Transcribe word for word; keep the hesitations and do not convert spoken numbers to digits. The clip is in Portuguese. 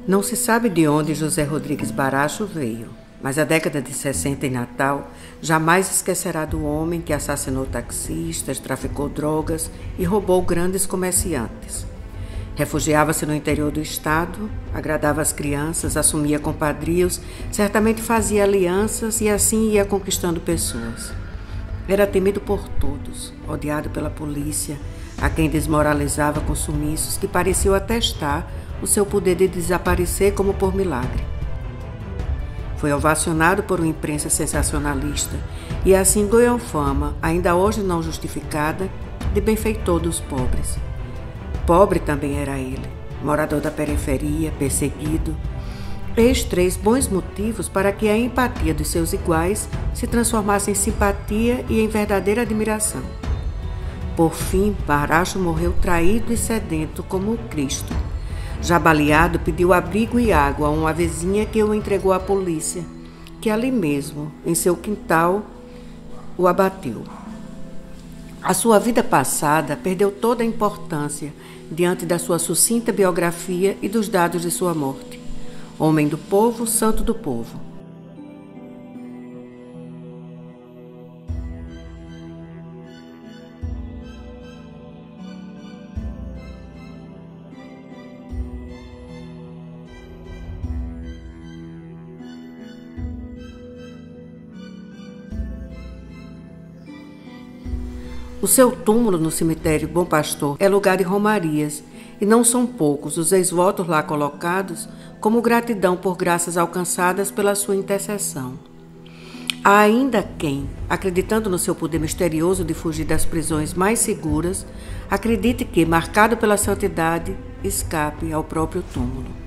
Não se sabe de onde José Rodrigues Baracho veio, mas a década de sessenta em Natal jamais esquecerá do homem que assassinou taxistas, traficou drogas e roubou grandes comerciantes. Refugiava-se no interior do estado, agradava as crianças, assumia compadrios, certamente fazia alianças e assim ia conquistando pessoas. Era temido por todos, odiado pela polícia, a quem desmoralizava com sumiços que pareciam atestar o seu poder de desaparecer como por milagre. Foi ovacionado por uma imprensa sensacionalista e assim ganhou fama, ainda hoje não justificada, de benfeitor dos pobres. Pobre também era ele, morador da periferia, perseguido. Eis três bons motivos para que a empatia dos seus iguais se transformasse em simpatia e em verdadeira admiração. Por fim, Baracho morreu traído e sedento como o Cristo. Já baleado, pediu abrigo e água a uma vizinha que o entregou à polícia, que ali mesmo, em seu quintal, o abateu. A sua vida passada perdeu toda a importância diante da sua sucinta biografia e dos dados de sua morte. Homem do povo, santo do povo. O seu túmulo no cemitério Bom Pastor é lugar de romarias, e não são poucos os ex-votos lá colocados como gratidão por graças alcançadas pela sua intercessão. Há ainda quem, acreditando no seu poder misterioso de fugir das prisões mais seguras, acredite que, marcado pela santidade, escape ao próprio túmulo.